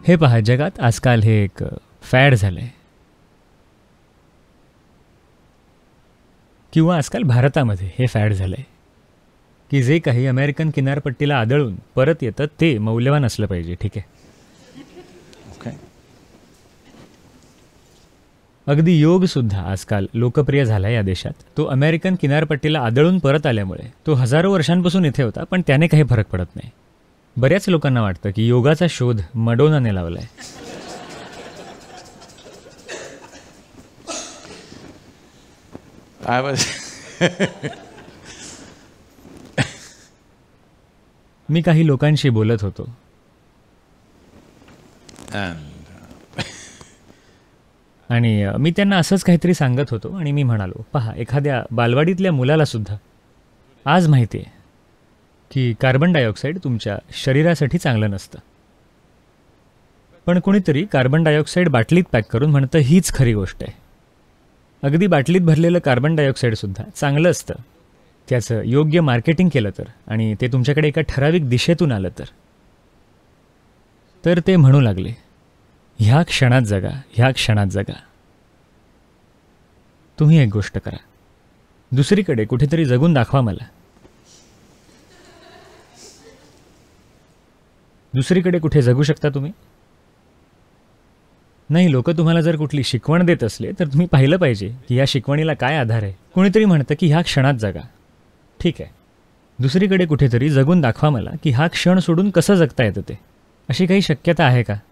हे पहा, जगात आजकाल हे एक फॅड झालं आहे, किंवा आजकाल भारतामध्ये हे फॅड झालं आहे की जे काही अमेरिकन किनारपट्टीला आदळून परत येतं ते मौल्यवान असलं पाहिजे. ठीक आहे. अगदी योगसुद्धा आजकाल लोकप्रिय झाला या देशात. तो अमेरिकन किनारपट्टीला आदळून परत आल्यामुळे तो हजारो वर्षांपासून इथे होता, पण त्याने काही फरक पडत नाही. बऱ्याच लोकांना वाटतं की योगाचा शोध मडोनाने लावलाय. मी काही लोकांशी बोलत होतो आणि मी त्यांना असंच काहीतरी सांगत होतो आणि मी म्हणालो, पहा, एखाद्या बालवाडीतल्या मुलाला सुद्धा आज माहिती आहे की कार्बन डायऑक्साईड तुमच्या शरीरासाठी चांगलं नसतं, पण कुणीतरी कार्बन डायऑक्साईड बाटलीत पॅक करून म्हणतं हीच खरी गोष्ट आहे. अगदी बाटलीत भरलेलं कार्बन डायऑक्साईडसुद्धा चांगलं असतं, त्याचं योग्य मार्केटिंग केलं तर, आणि ते तुमच्याकडे एका ठराविक दिशेतून आलं तर ते म्हणू लागले, ह्या क्षणात जगा, ह्या क्षणात जगा. तुम्ही एक गोष्ट करा, दुसरीकडे कुठेतरी जगून दाखवा मला. दुसरीकडे कुठे जगू शकता तुम्ही? नाही, लोक तुम्हाला जर कुठली शिकवण देत असले तर तुम्ही पाहिलं पाहिजे की या शिकवणीला काय आधार आहे. कुणीतरी म्हणतं की ह्या क्षणात जगा. ठीक आहे, दुसरीकडे कुठेतरी जगून दाखवा मला की हा क्षण सोडून कसं जगता येतं ते. अशी काही शक्यता आहे का?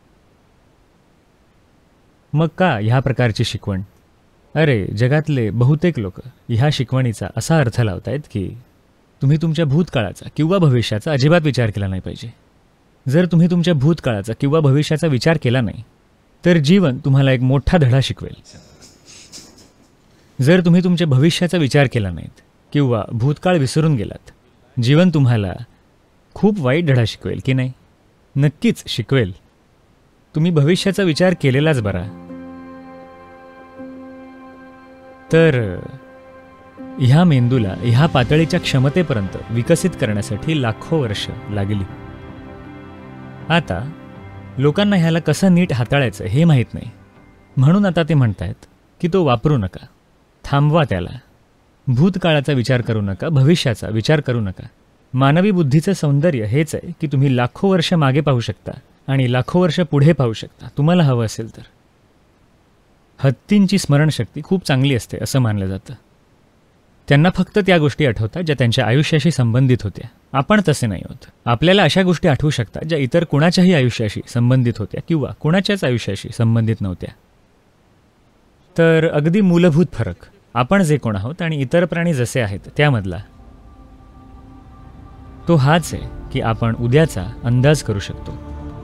मग का ह्या प्रकारची शिकवण? अरे, जगातले बहुतेक लोक ह्या शिकवणीचा असा अर्थ लावतायत की तुम्ही तुमच्या भूतकाळाचा किंवा भविष्याचा अजिबात विचार केला नाही पाहिजे. जर तुम्ही तुमच्या भूतकाळाचा किंवा भविष्याचा विचार केला नाही तर जीवन तुम्हाला एक मोठा धडा शिकवेल. जर तुम्ही तुमच्या भविष्याचा विचार केला नाहीत किंवा भूतकाळ विसरून गेलात, जीवन तुम्हाला खूप वाईट धडा शिकवेल की नाही? नक्कीच शिकवेल. तुम्ही भविष्याचा विचार केलेलाच बरा. तर ह्या मेंदूला ह्या पातळीच्या क्षमतेपर्यंत विकसित करण्यासाठी लाखो वर्ष लागली. आता लोकांना ह्याला कसं नीट हाताळायचं हे माहीत नाही, म्हणून आता ते म्हणतायत की तो वापरू नका, थांबवा त्याला. भूतकाळाचा विचार करू नका, भविष्याचा विचार करू नका. मानवी बुद्धीचं सौंदर्य हेच आहे की तुम्ही लाखो वर्ष मागे पाहू शकता आणि लाखो वर्ष पुढे पाहू शकता, तुम्हाला हवं असेल तर. हत्तींची स्मरणशक्ती खूप चांगली असते असं मानलं जातं. त्यांना फक्त त्या गोष्टी आठवतात ज्या त्यांच्या आयुष्याशी संबंधित होत्या. आपण तसे नाही होत. आपल्याला अशा गोष्टी आठवू शकतात ज्या इतर कुणाच्याही आयुष्याशी संबंधित होत्या किंवा कुणाच्याच आयुष्याशी संबंधित नव्हत्या. तर अगदी मूलभूत फरक आपण जे कोण आहोत आणि इतर प्राणी जसे आहेत त्यामधला तो हाच आहे की आपण उद्याचा अंदाज करू शकतो.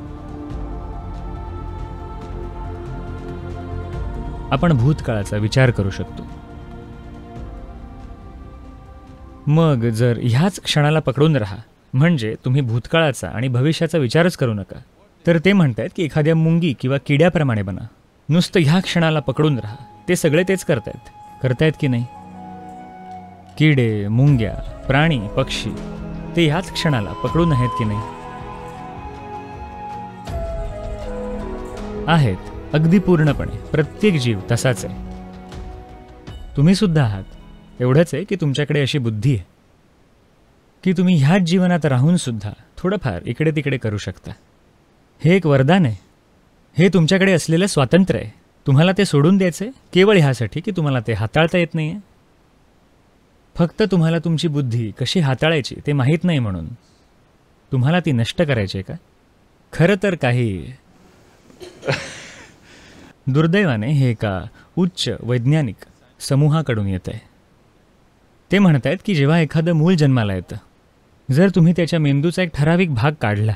आपण भूतकाळाचा विचार करू शकतो. मग जर ह्याच क्षणाला पकडून राहा, म्हणजे तुम्ही भूतकाळाचा आणि भविष्याचा विचारच करू नका, तर ते म्हणतायत की एखाद्या मुंगी किंवा किड्याप्रमाणे बना. नुसतं ह्या क्षणाला पकडून राहा. ते सगळे तेच करतायत की नाही? किडे, मुंग्या, प्राणी, पक्षी ते ह्याच क्षणाला पकडून आहेत की नाही? आहेत, अगदी पूर्णपणे. प्रत्येक जीव तसाच आहे. तुम्ही सुद्धा आहात. एवढंच आहे की तुमच्याकडे अशी बुद्धी आहे की तुम्ही ह्याच जीवनात राहून सुद्धा थोडंफार इकडे तिकडे करू शकता. हे एक वरदान आहे. हे तुमच्याकडे असलेलं स्वातंत्र्य आहे. तुम्हाला ते सोडून द्यायचं आहे केवळ ह्यासाठी की तुम्हाला ते हाताळता येत नाही आहे. फक्त तुम्हाला तुमची बुद्धी कशी हाताळायची ते माहीत नाही म्हणून तुम्हाला ती नष्ट करायची आहे का? खरं तर काही दुर्दैवाने हे एका उच्च वैज्ञानिक समूहाकडून येत आहे. ते म्हणत आहेत की जेव्हा एखादं मूल जन्माला येतं, जर तुम्ही त्याच्या मेंदूचा एक ठराविक भाग काढला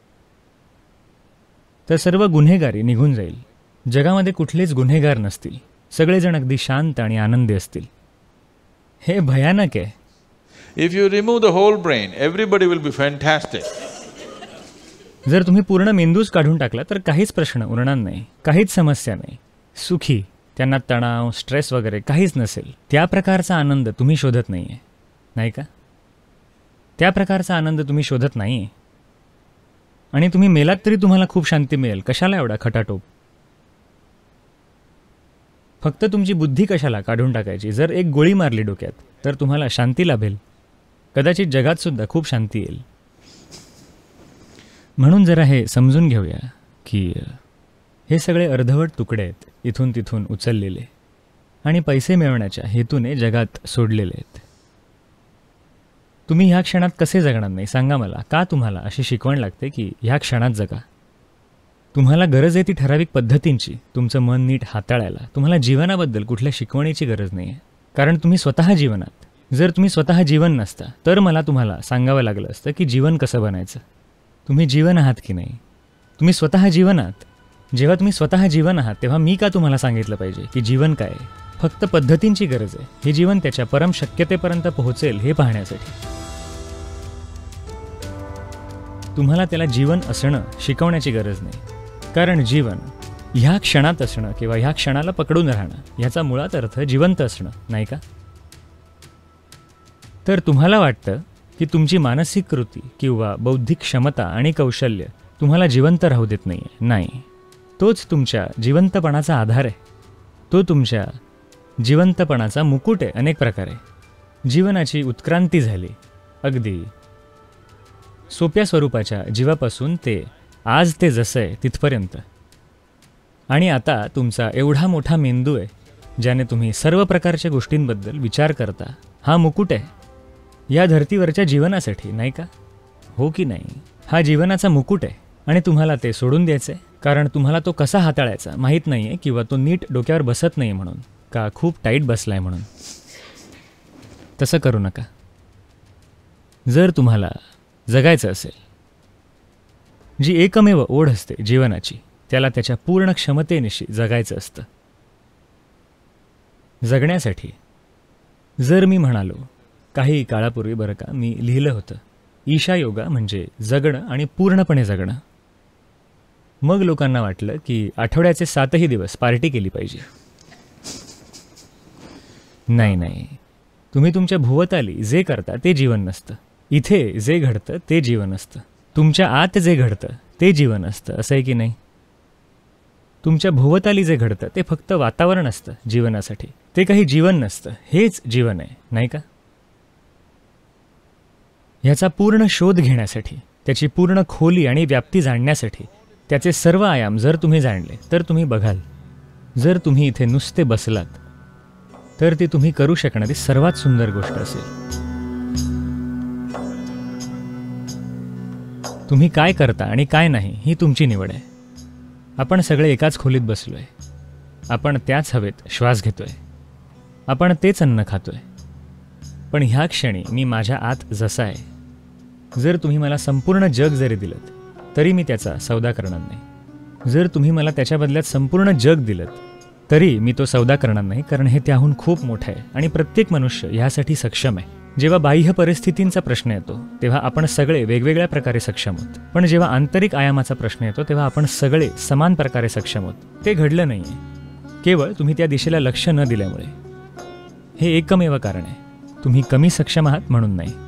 तर सर्व गुन्हेगारी निघून जाईल. जगामध्ये कुठलेच गुन्हेगार नसतील. सगळेजण अगदी शांत आणि आनंदी असतील. हे भयानक आहे. If you remove the whole brain, everybody will be fantastic. जर तुम्ही पूर्ण मेंदूच काढून टाकला तर काहीच प्रश्न उरणार नाही, काहीच समस्या नाही. सुखी, त्यांना तणाव, स्ट्रेस वगैरे काहीच नसेल. त्या प्रकारचा आनंद तुम्ही शोधत नाही आहे, नाही का? त्या प्रकारचा आनंद तुम्ही शोधत नाही आहे. आणि तुम्ही मेलात तरी तुम्हाला खूप शांती मिळेल. कशाला एवढा खटाटोप? फक्त तुमची बुद्धी कशाला काढून टाकायची? जर एक गोळी मारली डोक्यात तर तुम्हाला शांती लाभेल. कदाचित जगात सुद्धा खूप शांती येईल. म्हणून जरा हे समजून घेऊया की हे सगळे अर्धवट तुकडे आहेत, इथून तिथून उचललेले आणि पैसे मिळवण्याच्या हेतूने जगात सोडलेले आहेत. तुम्ही ह्या क्षणात कसे जगणार नाही सांगा मला? का तुम्हाला अशी शिकवण लागते की ह्या क्षणात जगा? तुम्हाला गरज आहे ती ठराविक पद्धतींची, तुमचं मन नीट हाताळायला. तुम्हाला जीवनाबद्दल कुठल्या शिकवणीची गरज नाही आहे, कारण तुम्ही स्वतः जीवनात. जर तुम्ही स्वतः जीवन नसता तर मला तुम्हाला सांगावं लागलं असतं की जीवन कसं बनायचं. तुम्ही जीवन आहात की नाही? तुम्ही स्वतः जीवन आहात. जेव्हा तुम्ही स्वतः जीवन आहात तेव्हा मी का तुम्हाला सांगितलं पाहिजे की जीवन काय आहे? फक्त पद्धतींची गरज आहे. हे जीवन त्याच्या परम शक्यतेपर्यंत पोहोचेल हे पाहण्यासाठी. तुम्हाला त्याला जीवन असणं शिकवण्याची गरज नाही, कारण जीवन ह्या क्षणात असणं किंवा ह्या क्षणाला पकडून राहणं ह्याचा मुळात अर्थ जिवंत असणं नाही का? तर तुम्हाला वाटतं की तुमची मानसिक कृती किंवा बौद्धिक क्षमता आणि कौशल्य तुम्हाला जिवंत राहू देत नाही. नाही, तोच तुमच्या जिवंतपणाचा आधार आहे. तो तुमच्या जिवंतपणाचा मुकुट आहे. अनेक प्रकारे जीवनाची उत्क्रांती झाली, अगदी सोप्या स्वरूपाच्या जीवापासून ते आज ते जसं आहे तिथपर्यंत. आणि आता तुमचा एवढा मोठा मेंदू आहे ज्याने तुम्ही सर्व प्रकारच्या गोष्टींबद्दल विचार करता. हा मुकुट आहे या धर्तीवरच्या जीवनासाठी, नाही का? हो की नाही? हा जीवनाचा मुकुट आहे आणि तुम्हाला ते सोडून द्यायचं आहे, कारण तुम्हाला तो कसा हाताळायचा माहीत नाही आहे, किंवा तो नीट डोक्यावर बसत नाही म्हणून, का खूप टाईट बसलाय म्हणून. तसं करू नका. जर तुम्हाला जगायचं असेल, जी एकमेव ओढ असते जीवनाची, त्याला त्याच्या पूर्ण क्षमतेनिशी जगायचं असतं. जगण्यासाठी जर मी म्हणालो, काही काळापूर्वी बरं का, मी लिहिलं होतं ईशा योगा म्हणजे जगणं आणि पूर्णपणे जगणं. मग लोकांना वाटलं की आठवड्याचे 7ही दिवस पार्टी केली पाहिजे. नाही, तुम्ही तुमच्या भोवताली जे करता ते जीवन नसतं. इथे जे घडतं ते जीवन असतं. तुमच्या आत जे घडतं ते जीवन असतं, असं आहे की नाही? तुमच्या भोवताली जे घडतं ते फक्त वातावरण असतं जीवनासाठी. ते काही जीवन नसतं. हेच जीवन आहे, नाही का? ह्याचा पूर्ण शोध घेण्यासाठी, त्याची पूर्ण खोली आणि व्याप्ती जाणण्यासाठी, त्याचे सर्व आयाम जर तुम्ही जाणले तर तुम्ही बघाल, जर तुम्ही इथे नुसते बसलात तर ती तुम्ही करू शकणारी सर्वात सुंदर गोष्ट असेल. तुम्ही काय करता आणि काय नाही ही तुमची निवड आहे. आपण सगळे एकाच खोलीत बसलोय. आपण त्याच हवेत श्वास घेतोय. आपण तेच अन्न खातोय. पण ह्या क्षणी मी माझ्या आत जसा आहे. जर तुम्ही मला संपूर्ण जग जरी दिलं तरी मी त्याचा सौदा करणार नाही. जर तुम्ही मला त्याच्या बदल्यात संपूर्ण जग दिलं तरी मी तो सौदा करणार नाही, कारण हे त्याहून खूप मोठं आहे आणि प्रत्येक मनुष्य ह्यासाठी सक्षम आहे. जेव्हा बाह्य परिस्थितींचा प्रश्न येतो तेव्हा आपण सगळे वेगवेगळ्या प्रकारे सक्षम होत, पण जेव्हा आंतरिक आयामाचा प्रश्न येतो तेव्हा आपण सगळे समान प्रकारे सक्षम होत. ते घडलं नाही आहे केवळ तुम्ही त्या दिशेला लक्ष न दिल्यामुळे. हे एकमेव कारण आहे. तुम्ही कमी सक्षम आहात म्हणून नाही.